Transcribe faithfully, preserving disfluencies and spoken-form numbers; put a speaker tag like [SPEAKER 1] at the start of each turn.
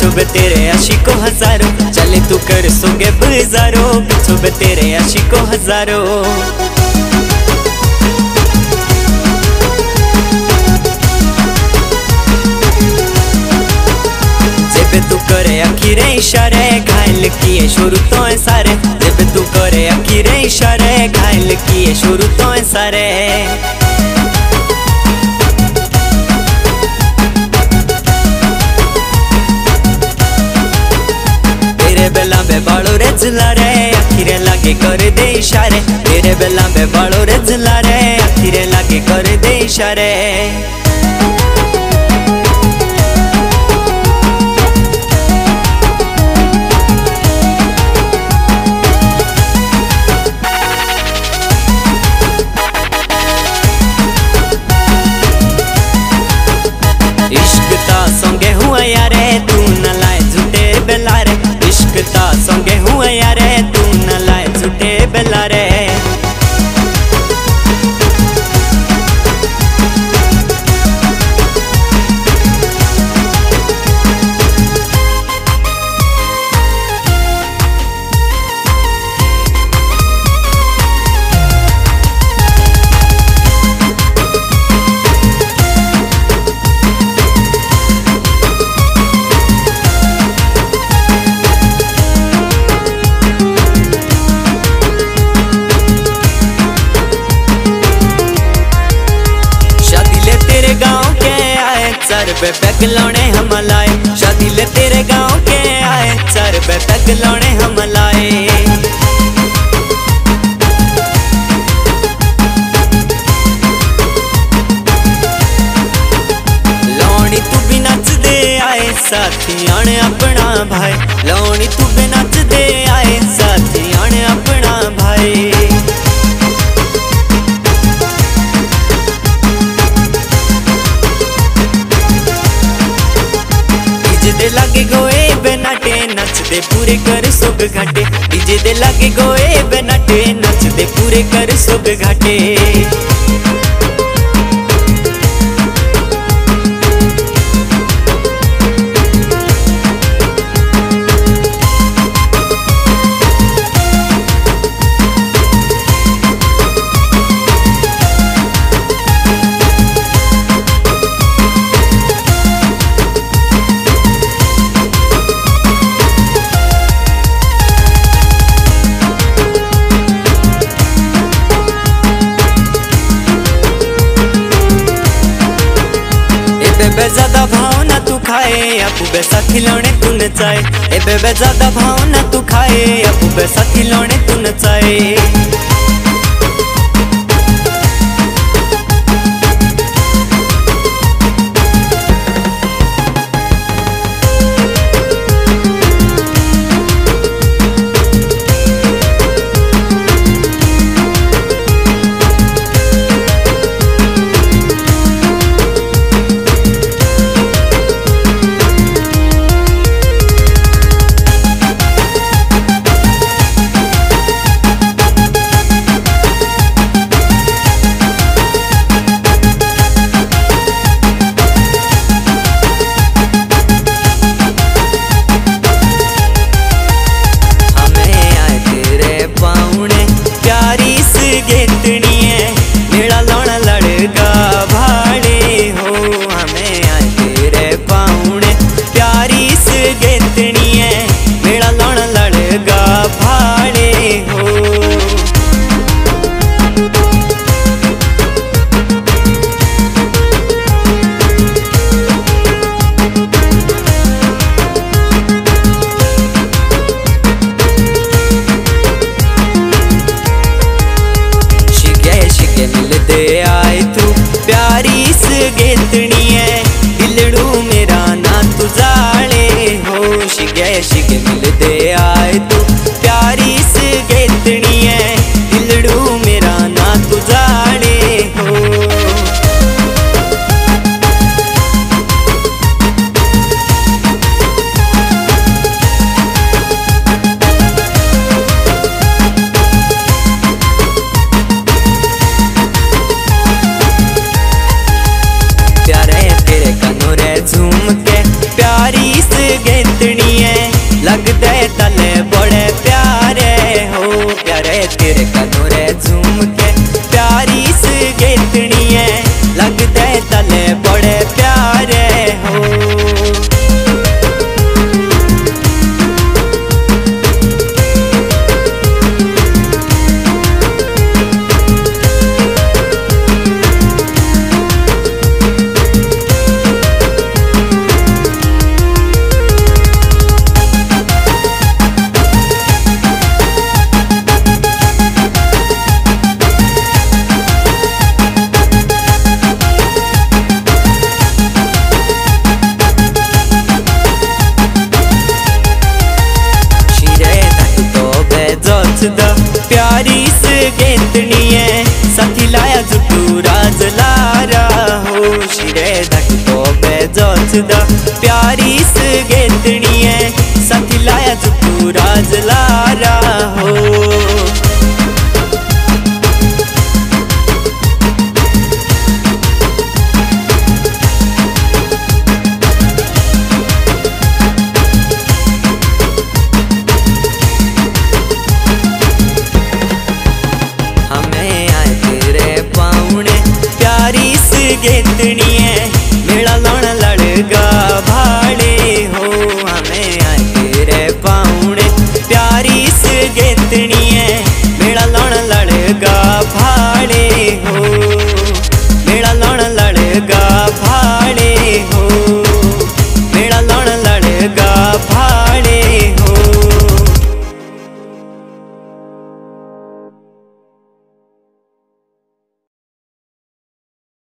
[SPEAKER 1] पीछो बे तेरे आशिकों हजारों, चले तू कर सोगे बाजारों, पीछो बे तेरे आशिकों हजारों। जेबे तू करे अखीरे इशारे, घायल किए शुरू तो है सारे। जेबे तू करे अखीरे इशारे, घायल किए शुरू तो है सारे। तेरे बेला में बालों रे झला रे, अखीरे लागे कर दे इशारे। तेरे बेला में बालों रे झला रे, अखीरे लागे कर दे इशारे। इश्क ता संगे हुआ यारे, तू न लाए झूठे बेलारे। इश्क ता संगे हुआ यारे, तू न लाए झूठे बेलारे। चार पे पैक लौने हम लाए, शादी ले तेरे गांव के आए। चार पे पैक लौने हम लाए। लौनी तू भी नच दे आए, साथी आने अपना भाई। लौनी तू भी नच दे आए, साथी आने अपना भाई। डीजे दे लागे गोए बेनाटे, नचदे पूरे कर सुख घाटे। डीजे दे लागे गोए बेनाटे, नचदे पूरे कर सुख घाटे। बेबे ज्यादा भाव ना तू खाए, अपू बे साथी लौने तू नचाए। ए बेबे ज्यादा भाव ना तू खाए, अपू बे साथी लौने तू नचाए। गेतनी है लगते तले बड़े प्यारे हो प्यारे तेरे कनोरे झूम के प्यारी सी गेतनी है लगते तले बड़े प्यारे हो। प्यारी सी गेतनी है साथी लाया जुटू राज लारा हो शिरे धक तो बेजोच द प्यारी सी गेतनी है साथी लाया जुटू राज लारा हो। गेतनी है मेरा लौण लड़गा भाड़े हो हमें आए तेरे पाउने प्यारी सी गेतनी